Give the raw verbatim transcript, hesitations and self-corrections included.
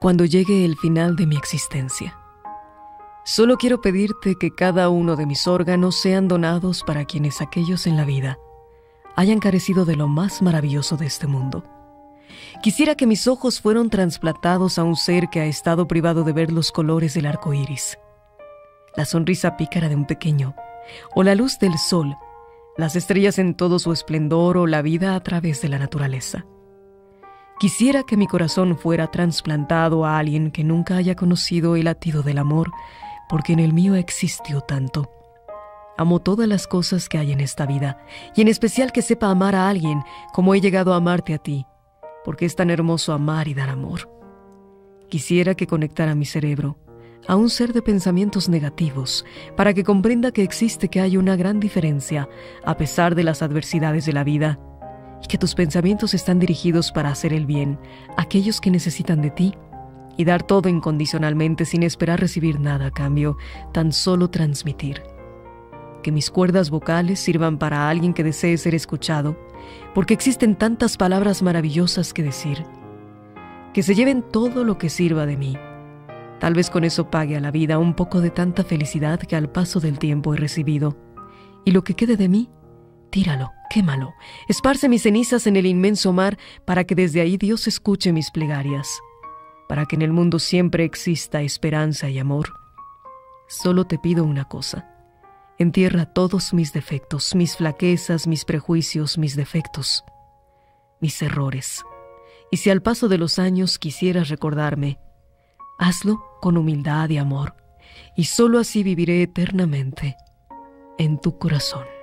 cuando llegue el final de mi existencia. Solo quiero pedirte que cada uno de mis órganos sean donados para quienes aquellos en la vida hayan carecido de lo más maravilloso de este mundo. Quisiera que mis ojos fueran trasplantados a un ser que ha estado privado de ver los colores del arco iris, la sonrisa pícara de un pequeño, o la luz del sol, las estrellas en todo su esplendor, o la vida a través de la naturaleza. Quisiera que mi corazón fuera trasplantado a alguien que nunca haya conocido el latido del amor, porque en el mío existió tanto. Amo todas las cosas que hay en esta vida, y en especial que sepa amar a alguien como he llegado a amarte a ti, porque es tan hermoso amar y dar amor. Quisiera que conectara mi cerebro a un ser de pensamientos negativos, para que comprenda que existe, que hay una gran diferencia a pesar de las adversidades de la vida, y que tus pensamientos están dirigidos para hacer el bien a aquellos que necesitan de ti, y dar todo incondicionalmente sin esperar recibir nada a cambio, tan solo transmitir. Que mis cuerdas vocales sirvan para alguien que desee ser escuchado, porque existen tantas palabras maravillosas que decir. Que se lleven todo lo que sirva de mí. Tal vez con eso pague a la vida un poco de tanta felicidad que al paso del tiempo he recibido. Y lo que quede de mí, tíralo, quémalo, esparce mis cenizas en el inmenso mar, para que desde ahí Dios escuche mis plegarias, para que en el mundo siempre exista esperanza y amor. Solo te pido una cosa: entierra todos mis defectos, mis flaquezas, mis prejuicios, mis defectos, mis errores. Y si al paso de los años quisieras recordarme, hazlo con humildad y amor, y solo así viviré eternamente en tu corazón.